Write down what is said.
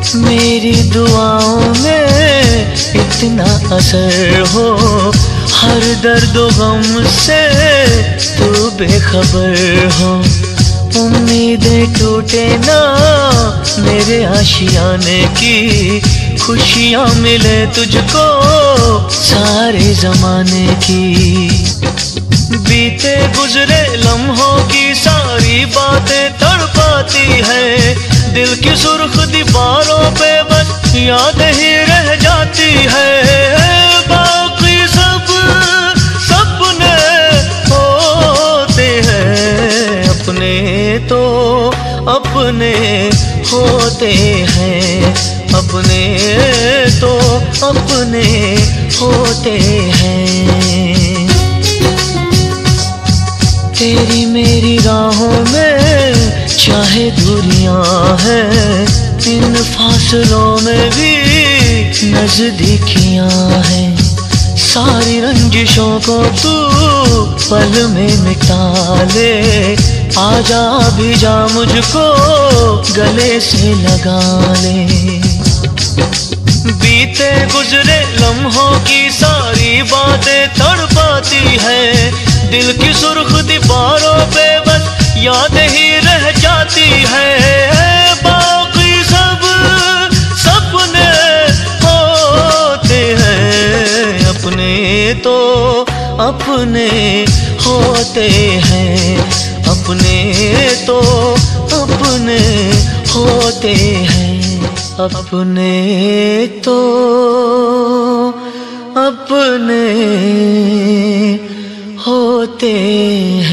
मेरी दुआओं में इतना असर हो, हर दर्द गम से तू बेखबर हो। उम्मीदें टूटे ना मेरे आशियाने की, खुशियाँ मिले तुझको सारे जमाने की। बीते गुजरे लम्हों की सारी बातें तड़पाती है, दिल की सुर्ख दीवारों पे बस याद ही रह जाती है। बाकी सब सपने होते हैं, अपने तो अपने होते हैं, अपने तो अपने होते हैं। तेरी मेरी राहों में चाहे दूरियां हैं, इन फासलों में भी नजदीकियां हैं। सारी रंजिशों को तू पल में मिटा ले, आजा भी जा मुझको गले से लगा ले। बीते गुजरे लम्हों की सारी बातें तड़पाती है, दिल की सुर्ख दीवारों पे बस याद ही रह जाती है। बाकी सब सपने होते हैं, अपने तो अपने होते हैं, अपने तो अपने होते हैं, अपने तो अपने होते हैं।